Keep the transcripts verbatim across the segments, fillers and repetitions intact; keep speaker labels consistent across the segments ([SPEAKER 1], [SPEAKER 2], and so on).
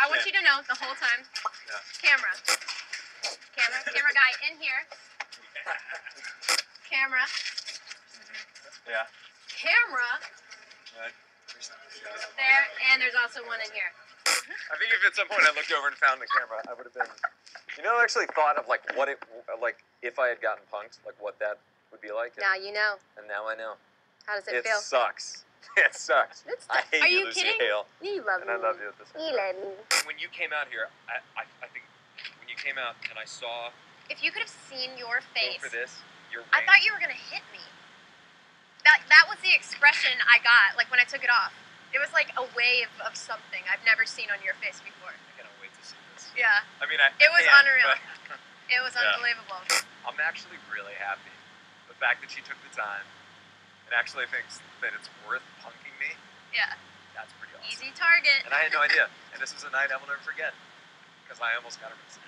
[SPEAKER 1] I want yeah. you to know the whole time. Yeah. Camera. Camera. Camera guy in here. Camera.
[SPEAKER 2] Mm-hmm. Yeah.
[SPEAKER 1] Camera.
[SPEAKER 2] Right.
[SPEAKER 1] There, and there's also one in here.
[SPEAKER 2] I think if at some point I looked over and found the camera, I would have been. You know, I actually thought of like what it, like if I had gotten punked, like what that would be like.
[SPEAKER 1] Now you know.
[SPEAKER 2] And now I know.
[SPEAKER 1] How does it,
[SPEAKER 2] it
[SPEAKER 1] feel?
[SPEAKER 2] It sucks. It sucks.
[SPEAKER 1] It's
[SPEAKER 2] I hate
[SPEAKER 1] Are
[SPEAKER 2] you,
[SPEAKER 1] you
[SPEAKER 2] Lucy
[SPEAKER 1] kidding?
[SPEAKER 2] Hale.
[SPEAKER 1] You love
[SPEAKER 2] and
[SPEAKER 1] me.
[SPEAKER 2] And I love you at the same time.
[SPEAKER 1] You love me.
[SPEAKER 2] When you came out here, I, I, I think when you came out and I saw.
[SPEAKER 1] If you could have seen your face.
[SPEAKER 2] Go for this. Your
[SPEAKER 1] I thought you were gonna hit me. That that was the expression I got, like when I took it off. It was like a wave of something I've never seen on your face before.
[SPEAKER 2] I cannot wait to see this.
[SPEAKER 1] Yeah.
[SPEAKER 2] I mean, I.
[SPEAKER 1] It was
[SPEAKER 2] I
[SPEAKER 1] unreal.
[SPEAKER 2] But,
[SPEAKER 1] it was
[SPEAKER 2] yeah.
[SPEAKER 1] unbelievable.
[SPEAKER 2] I'm actually really happy. The fact that she took the time and actually thinks that it's worth punking me.
[SPEAKER 1] Yeah.
[SPEAKER 2] That's pretty awesome.
[SPEAKER 1] Easy target.
[SPEAKER 2] And I had no idea. And this was a night I will never forget because I almost got arrested.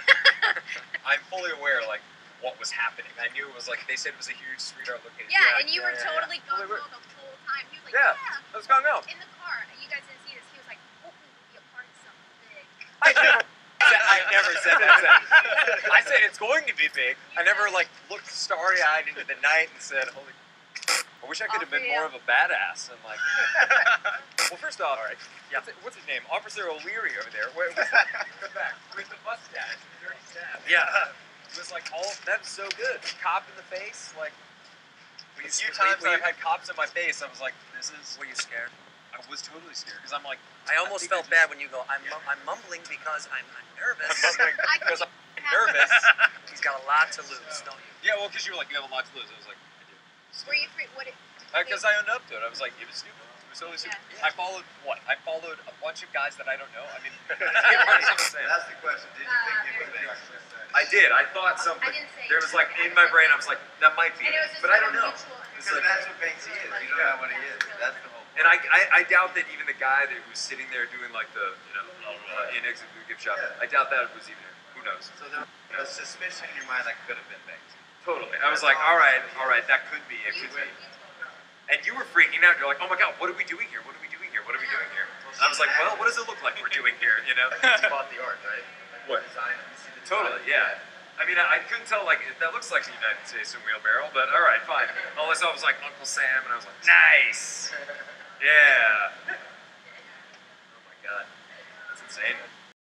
[SPEAKER 2] I'm fully aware, like, what was happening. I knew it was like, they said it was a huge street art location.
[SPEAKER 1] Yeah,
[SPEAKER 2] yeah
[SPEAKER 1] and you
[SPEAKER 2] yeah,
[SPEAKER 1] were
[SPEAKER 2] yeah,
[SPEAKER 1] totally
[SPEAKER 2] yeah.
[SPEAKER 1] gung ho the whole time. He was like,
[SPEAKER 2] yeah,
[SPEAKER 1] yeah.
[SPEAKER 2] I was gung ho.
[SPEAKER 1] In the car, you guys didn't see this. He was like, hopefully we'll be a part of something big.
[SPEAKER 2] I never, I never said that. I said it's going to be big. I never like looked starry-eyed into the night and said, holy. I wish I could have been more of a badass and like. Well, first off, all right. Yeah. What's, it, what's his name? Officer O'Leary over there. Where, what's that? Come back with the mustache, the dirty staff. Yeah. It was like all that was so good. Cop in the face, like. A few times I've had cops in my face. I was like, this is.
[SPEAKER 3] Were you scared?
[SPEAKER 2] I was totally scared because I'm like.
[SPEAKER 3] I almost I felt bad when you go. I'm yeah. I'm mumbling because I'm, I'm nervous.
[SPEAKER 2] I'm mumbling because I'm nervous.
[SPEAKER 3] He's got a lot to lose, don't you?
[SPEAKER 2] Yeah, well, because you were like, you have a lot to lose. I was like.
[SPEAKER 1] Were you free? What?
[SPEAKER 2] Because uh, I owned up to it. I was like, it was stupid. It was totally stupid. Yeah. I followed what? I followed a bunch of guys that I don't know. I mean,
[SPEAKER 4] that's the question. Did you
[SPEAKER 1] uh,
[SPEAKER 4] think it was big?
[SPEAKER 2] I did. I thought something.
[SPEAKER 1] I
[SPEAKER 2] There was like in my brain. I was like, that might be. But I don't know.
[SPEAKER 4] Because that's what Banksy is. You don't know what he is. That's the whole point.
[SPEAKER 2] And I, I, I doubt that even the guy that was sitting there doing like the, you know, uh, in exit gift shop. I doubt that was even him. Who knows?
[SPEAKER 4] So there was a suspicion in your mind that could have been Banksy.
[SPEAKER 2] Totally. I was like, all right, all right, that could be, it could be. And you were freaking out. You're like, oh my God, what are we doing here? What are we doing here? What are we doing here? And I was like, well, what does it look like we're doing here? You know?
[SPEAKER 4] You bought the art, right?
[SPEAKER 2] What?
[SPEAKER 4] Design. You see the
[SPEAKER 2] Totally, yeah. I mean, I, I couldn't tell, like, that looks like the United States in wheelbarrow, but all right, fine. All I saw was like Uncle Sam, and I was like, nice. Yeah. Oh my God, that's insane.